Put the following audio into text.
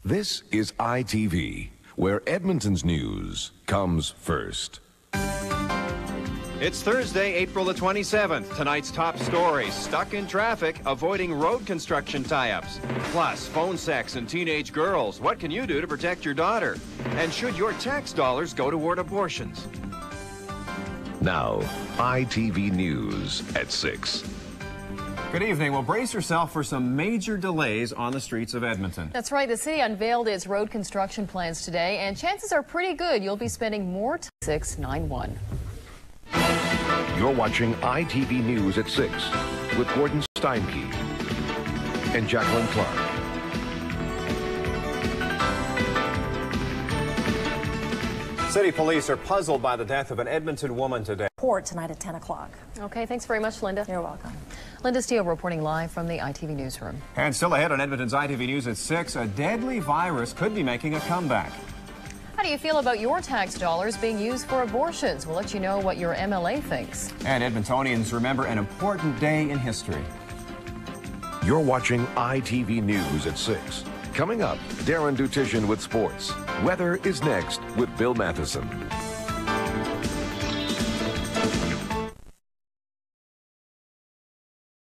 This is ITV, where Edmonton's news comes first. It's Thursday, April the 27th. Tonight's top stories: stuck in traffic, avoiding road construction tie-ups. Plus, phone sex and teenage girls. What can you do to protect your daughter? And should your tax dollars go toward abortions? Now, ITV News at 6. Good evening. Well, brace yourself for some major delays on the streets of Edmonton. That's right. The city unveiled its road construction plans today, and chances are pretty good you'll be spending more time. 691. You're watching ITV News at 6 with Gord Steinke and Jacqueline Clark. City police are puzzled by the death of an Edmonton woman today. Report tonight at 10 o'clock. Okay, thanks very much, Linda. You're welcome. Linda Steele reporting live from the ITV newsroom. And still ahead on Edmonton's ITV News at 6, a deadly virus could be making a comeback. How do you feel about your tax dollars being used for abortions? We'll let you know what your MLA thinks. And Edmontonians remember an important day in history. You're watching ITV News at 6. Coming up, Darren Dutition with sports. Weather is next with Bill Matheson.